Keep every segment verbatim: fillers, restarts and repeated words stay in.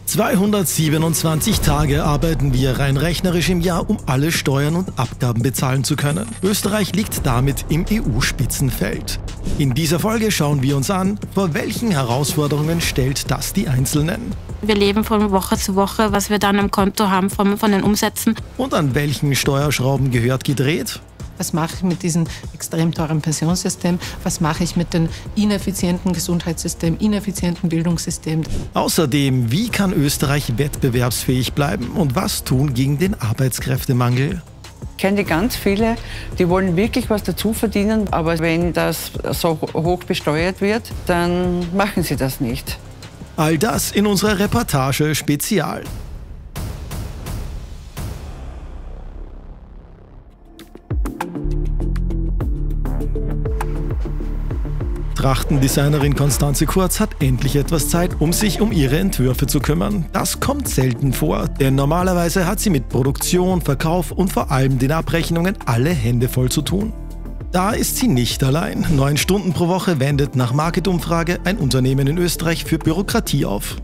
zweihundertsiebenundzwanzig Tage arbeiten wir rein rechnerisch im Jahr, um alle Steuern und Abgaben bezahlen zu können. Österreich liegt damit im E U-Spitzenfeld. In dieser Folge schauen wir uns an, vor welchen Herausforderungen stellt das die Einzelnen. Wir leben von Woche zu Woche, was wir dann im Konto haben von, von den Umsätzen. Und an welchen Steuerschrauben gehört gedreht? Was mache ich mit diesem extrem teuren Pensionssystem? Was mache ich mit dem ineffizienten Gesundheitssystem, ineffizienten Bildungssystem? Außerdem, wie kann Österreich wettbewerbsfähig bleiben und was tun gegen den Arbeitskräftemangel? Ich kenne ganz viele, die wollen wirklich was dazu verdienen, aber wenn das so hoch besteuert wird, dann machen sie das nicht. All das in unserer Reportage Spezial. Trachtendesignerin Constanze Kurz hat endlich etwas Zeit, um sich um ihre Entwürfe zu kümmern. Das kommt selten vor, denn normalerweise hat sie mit Produktion, Verkauf und vor allem den Abrechnungen alle Hände voll zu tun. Da ist sie nicht allein. Neun Stunden pro Woche wendet nach Market-Umfrage ein Unternehmen in Österreich für Bürokratie auf.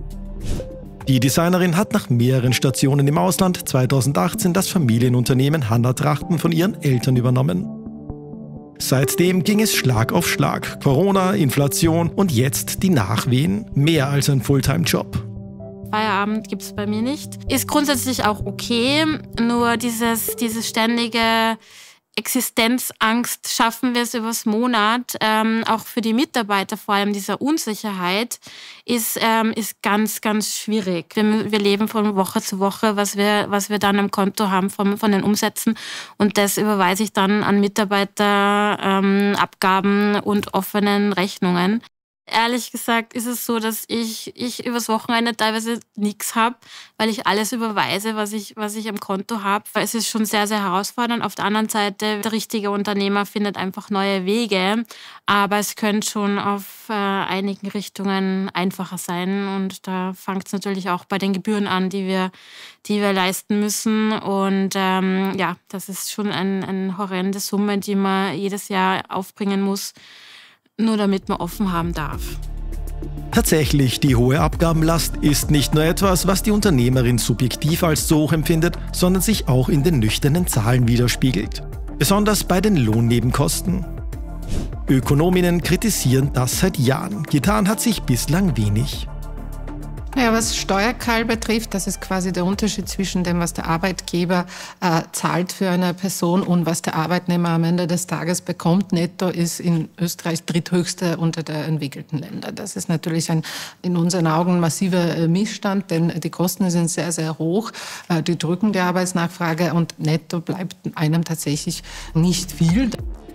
Die Designerin hat nach mehreren Stationen im Ausland zweitausendachtzehn das Familienunternehmen Hanna Trachten von ihren Eltern übernommen. Seitdem ging es Schlag auf Schlag. Corona, Inflation und jetzt die Nachwehen. Mehr als ein Fulltime-Job. Feierabend gibt es bei mir nicht. Ist grundsätzlich auch okay, nur dieses, dieses ständige Existenzangst, schaffen wir es übers Monat, ähm, auch für die Mitarbeiter, vor allem dieser Unsicherheit, ist, ähm, ist ganz, ganz schwierig. Wir, wir leben von Woche zu Woche, was wir, was wir dann im Konto haben von, von den Umsätzen, und das überweise ich dann an Mitarbeiter, ähm, Abgaben und offenen Rechnungen. Ehrlich gesagt ist es so, dass ich, ich übers Wochenende teilweise nichts habe, weil ich alles überweise, was ich, was ich am Konto habe. Es ist schon sehr, sehr herausfordernd. Auf der anderen Seite, der richtige Unternehmer findet einfach neue Wege, aber es könnte schon auf äh, einigen Richtungen einfacher sein, und da fängt es natürlich auch bei den Gebühren an, die wir, die wir leisten müssen, und ähm, ja, das ist schon ein, eine horrende Summe, die man jedes Jahr aufbringen muss, nur damit man offen haben darf. Tatsächlich, die hohe Abgabenlast ist nicht nur etwas, was die Unternehmerin subjektiv als zu hoch empfindet, sondern sich auch in den nüchternen Zahlen widerspiegelt. Besonders bei den Lohnnebenkosten. Ökonominnen kritisieren das seit Jahren. Getan hat sich bislang wenig. Ja, was Steuerkahl betrifft, das ist quasi der Unterschied zwischen dem, was der Arbeitgeber äh, zahlt für eine Person und was der Arbeitnehmer am Ende des Tages bekommt. Netto ist in Österreich dritthöchste unter der entwickelten Länder. Das ist natürlich ein in unseren Augen massiver äh, Missstand, denn die Kosten sind sehr, sehr hoch. Äh, die drücken die Arbeitsnachfrage, und netto bleibt einem tatsächlich nicht viel.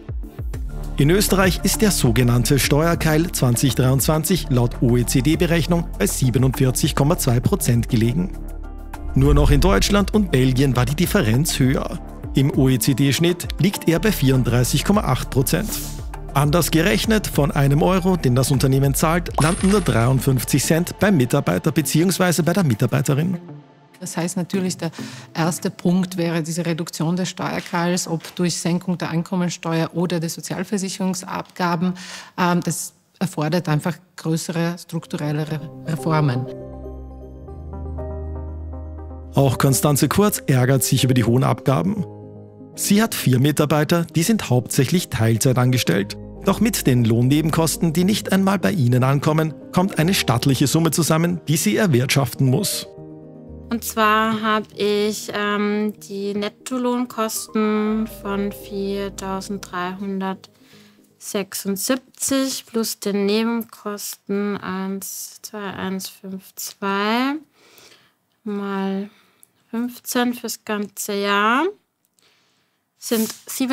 In Österreich ist der sogenannte Steuerkeil zweitausenddreiundzwanzig laut O E C D-Berechnung bei siebenundvierzig Komma zwei Prozent gelegen. Nur noch in Deutschland und Belgien war die Differenz höher. Im O E C D-Schnitt liegt er bei vierunddreißig Komma acht Prozent. Anders gerechnet, von einem Euro, den das Unternehmen zahlt, landen nur dreiundfünfzig Cent beim Mitarbeiter bzw. bei der Mitarbeiterin. Das heißt natürlich, der erste Punkt wäre diese Reduktion des Steuerkahls, ob durch Senkung der Einkommensteuer oder der Sozialversicherungsabgaben. Das erfordert einfach größere strukturelle Reformen. Auch Constanze Kurz ärgert sich über die hohen Abgaben. Sie hat vier Mitarbeiter, die sind hauptsächlich Teilzeit angestellt. Doch mit den Lohnnebenkosten, die nicht einmal bei ihnen ankommen, kommt eine stattliche Summe zusammen, die sie erwirtschaften muss. Und zwar habe ich ähm, die Nettolohnkosten von viertausenddreihundertsechsundsiebzig plus den Nebenkosten eins Komma zwei eins fünf zwei mal fünfzehn fürs ganze Jahr sind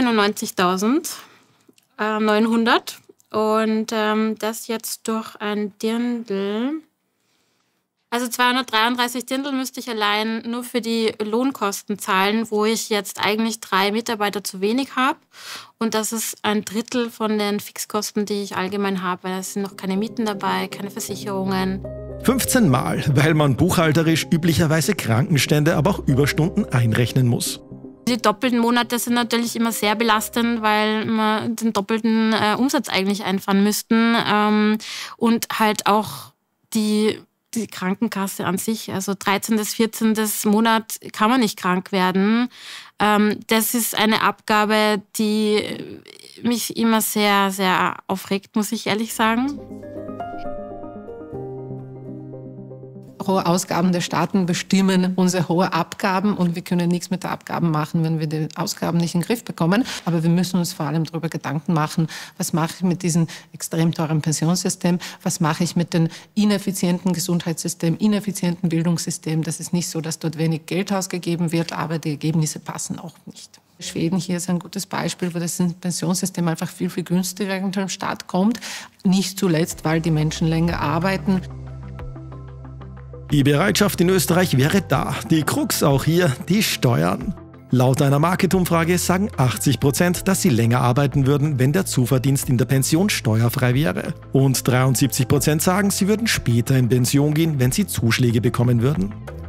siebenundneunzigtausendneunhundert. Und ähm, das jetzt durch ein Dirndl. Also zweihundertdreiunddreißig Dirndl müsste ich allein nur für die Lohnkosten zahlen, wo ich jetzt eigentlich drei Mitarbeiter zu wenig habe. Und das ist ein Drittel von den Fixkosten, die ich allgemein habe, weil es sind noch keine Mieten dabei, keine Versicherungen. fünfzehn Mal, weil man buchhalterisch üblicherweise Krankenstände, aber auch Überstunden einrechnen muss. Die doppelten Monate sind natürlich immer sehr belastend, weil wir den doppelten äh, Umsatz eigentlich einfahren müssten. Ähm, und halt auch die die Krankenkasse an sich. Also dreizehnten vierzehnten Monat kann man nicht krank werden. Ähm, das ist eine Abgabe, die mich immer sehr, sehr aufregt, muss ich ehrlich sagen. Hohe Ausgaben der Staaten bestimmen unsere hohe Abgaben und wir können nichts mit den Abgaben machen, wenn wir die Ausgaben nicht in den Griff bekommen. Aber wir müssen uns vor allem darüber Gedanken machen, was mache ich mit diesem extrem teuren Pensionssystem, was mache ich mit dem ineffizienten Gesundheitssystem, ineffizienten Bildungssystem. Das ist nicht so, dass dort wenig Geld ausgegeben wird, aber die Ergebnisse passen auch nicht. Schweden hier ist ein gutes Beispiel, wo das Pensionssystem einfach viel, viel günstiger unter dem Staat kommt. Nicht zuletzt, weil die Menschen länger arbeiten. Die Bereitschaft in Österreich wäre da. Die Krux auch hier, die Steuern. Laut einer Market-Umfrage sagen achtzig Prozent, dass sie länger arbeiten würden, wenn der Zuverdienst in der Pension steuerfrei wäre. Und dreiundsiebzig Prozent sagen, sie würden später in Pension gehen, wenn sie Zuschläge bekommen würden.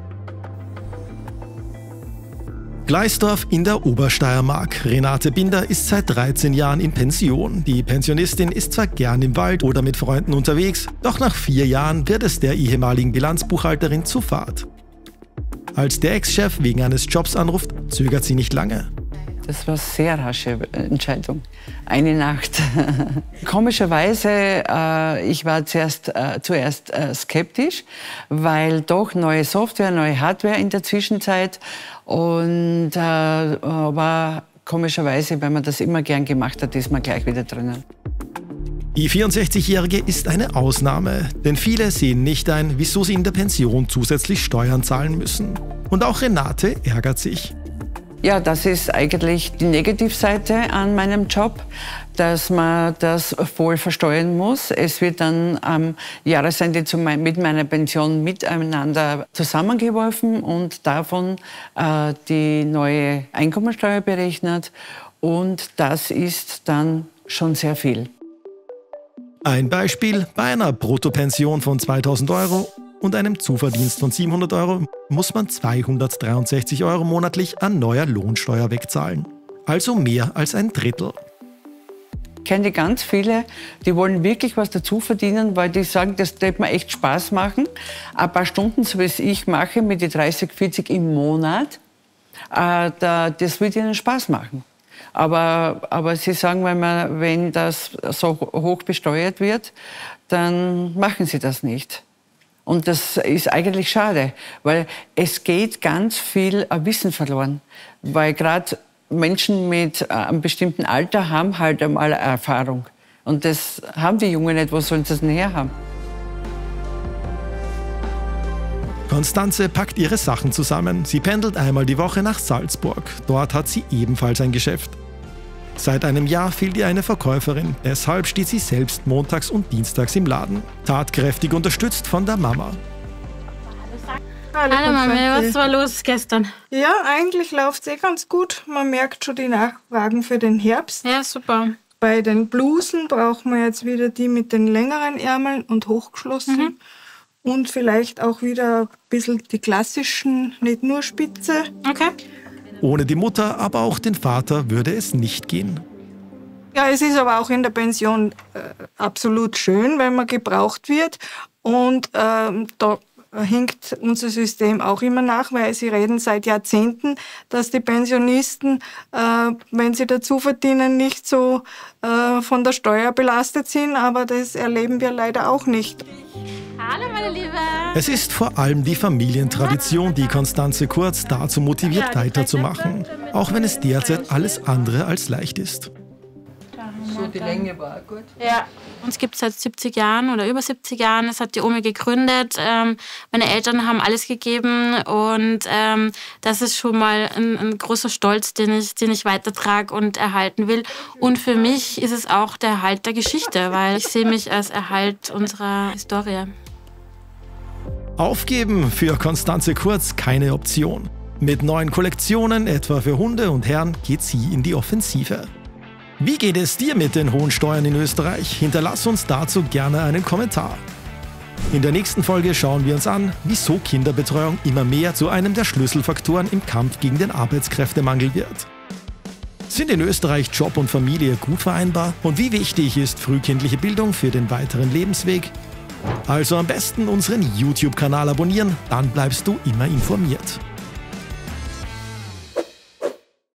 Gleisdorf in der Obersteiermark. Renate Binder ist seit dreizehn Jahren in Pension. Die Pensionistin ist zwar gern im Wald oder mit Freunden unterwegs, doch nach vier Jahren wird es der ehemaligen Bilanzbuchhalterin zu fad. Als der Ex-Chef wegen eines Jobs anruft, zögert sie nicht lange. Das war eine sehr rasche Entscheidung. Eine Nacht. Komischerweise, äh, ich war zuerst, äh, zuerst äh, skeptisch, weil doch neue Software, neue Hardware in der Zwischenzeit. Und äh, aber komischerweise, wenn man das immer gern gemacht hat, ist man gleich wieder drinnen. Die vierundsechzigjährige ist eine Ausnahme, denn viele sehen nicht ein, wieso sie in der Pension zusätzlich Steuern zahlen müssen. Und auch Renate ärgert sich. Ja, das ist eigentlich die Negativseite an meinem Job, dass man das voll versteuern muss. Es wird dann am Jahresende mit meiner Pension miteinander zusammengeworfen und davon äh, die neue Einkommensteuer berechnet. Und das ist dann schon sehr viel. Ein Beispiel: Bei einer Bruttopension von zweitausend Euro und einem Zuverdienst von siebenhundert Euro muss man zweihundertdreiundsechzig Euro monatlich an neuer Lohnsteuer wegzahlen. Also mehr als ein Drittel. Ich kenne ganz viele, die wollen wirklich was dazu verdienen, weil die sagen, das wird mir echt Spaß machen. Ein paar Stunden, so wie es ich mache, mit den dreißig, vierzig im Monat, äh, da, das wird ihnen Spaß machen. Aber, aber sie sagen, wenn, man, wenn das so hoch besteuert wird, dann machen sie das nicht. Und das ist eigentlich schade, weil es geht ganz viel Wissen verloren. Weil gerade Menschen mit einem bestimmten Alter haben halt einmal Erfahrung. Und das haben die Jungen nicht, wo sollen sie das denn herhaben? Konstanze packt ihre Sachen zusammen. Sie pendelt einmal die Woche nach Salzburg. Dort hat sie ebenfalls ein Geschäft. Seit einem Jahr fehlt ihr eine Verkäuferin, deshalb steht sie selbst montags und dienstags im Laden. Tatkräftig unterstützt von der Mama. Hallo, Hallo Mami, was war los gestern? Ja, eigentlich läuft es eh ganz gut. Man merkt schon die Nachfragen für den Herbst. Ja, super. Bei den Blusen brauchen wir jetzt wieder die mit den längeren Ärmeln und hochgeschlossen. Mhm. Und vielleicht auch wieder ein bisschen die klassischen, nicht nur Spitze. Okay. Ohne die Mutter, aber auch den Vater würde es nicht gehen. Ja, es ist aber auch in der Pension äh, absolut schön, wenn man gebraucht wird. Und äh, da hinkt unser System auch immer nach, weil sie reden seit Jahrzehnten, dass die Pensionisten, äh, wenn sie dazu verdienen, nicht so äh, von der Steuer belastet sind. Aber das erleben wir leider auch nicht. Hallo meine Liebe! Es ist vor allem die Familientradition, die Konstanze Kurz dazu motiviert, weiterzumachen. Auch wenn es derzeit alles andere als leicht ist. So, die Länge war gut. Ja. Uns gibt es seit siebzig Jahren oder über siebzig Jahren. Das hat die Omi gegründet. Ähm, meine Eltern haben alles gegeben und ähm, das ist schon mal ein, ein großer Stolz, den ich, den ich weitertrage und erhalten will. Und für mich ist es auch der Erhalt der Geschichte, weil ich sehe mich als Erhalt unserer Historie. Aufgeben für Konstanze Kurz keine Option. Mit neuen Kollektionen, etwa für Hunde und Herren, geht sie in die Offensive. Wie geht es dir mit den hohen Steuern in Österreich? Hinterlass uns dazu gerne einen Kommentar. In der nächsten Folge schauen wir uns an, wieso Kinderbetreuung immer mehr zu einem der Schlüsselfaktoren im Kampf gegen den Arbeitskräftemangel wird. Sind in Österreich Job und Familie gut vereinbar? Und wie wichtig ist frühkindliche Bildung für den weiteren Lebensweg? Also am besten unseren YouTube-Kanal abonnieren, dann bleibst du immer informiert.